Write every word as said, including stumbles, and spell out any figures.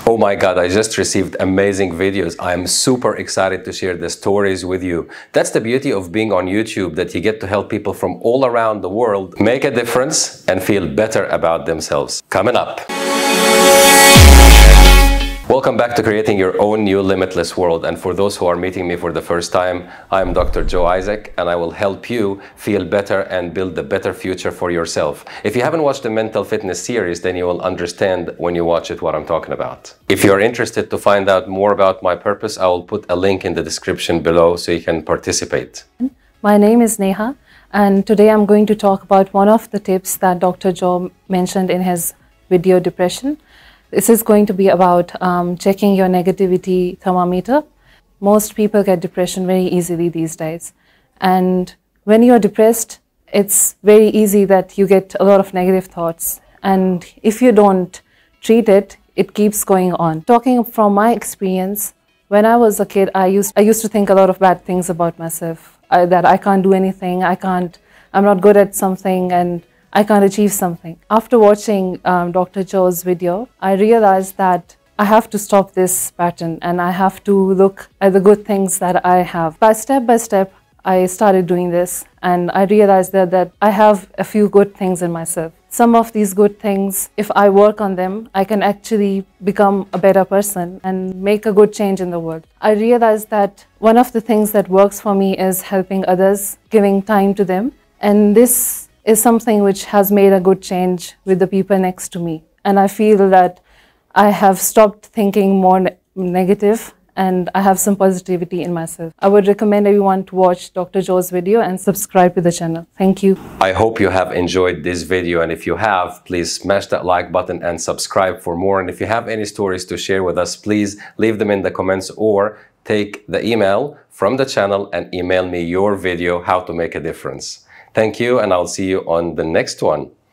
Oh my God, I just received amazing videos. I am super excited to share the stories with you. That's the beauty of being on YouTube, that you get to help people from all around the world make a difference and feel better about themselves. Coming up. Welcome back to creating your own new limitless world. And for those who are meeting me for the first time, I'm Doctor Joe Isaac, and I will help you feel better and build a better future for yourself. If you haven't watched the mental fitness series, then you will understand when you watch it what I'm talking about. If you're interested to find out more about my purpose, I will put a link in the description below so you can participate. My name is Neha, and today I'm going to talk about one of the tips that Doctor Joe mentioned in his video Depression. This is going to be about um, checking your negativity thermometer. Most people get depression very easily these days. And when you're depressed, it's very easy that you get a lot of negative thoughts. And if you don't treat it, it keeps going on. Talking from my experience, when I was a kid, I used, I used to think a lot of bad things about myself. I, that I can't do anything, I can't, I'm not good at something, and I can't achieve something. After watching um, Doctor Joe's video, I realized that I have to stop this pattern and I have to look at the good things that I have. By step by step, I started doing this, and I realized that, that I have a few good things in myself. Some of these good things, if I work on them, I can actually become a better person and make a good change in the world. I realized that one of the things that works for me is helping others, giving time to them. And this is something which has made a good change with the people next to me. And I feel that I have stopped thinking more ne negative and I have some positivity in myself. I would recommend everyone to watch Doctor Joe's video and subscribe to the channel. Thank you. I hope you have enjoyed this video, and if you have, please smash that like button and subscribe for more. And if you have any stories to share with us, please leave them in the comments or take the email from the channel and email me your video, how to make a difference. Thank you, and I'll see you on the next one.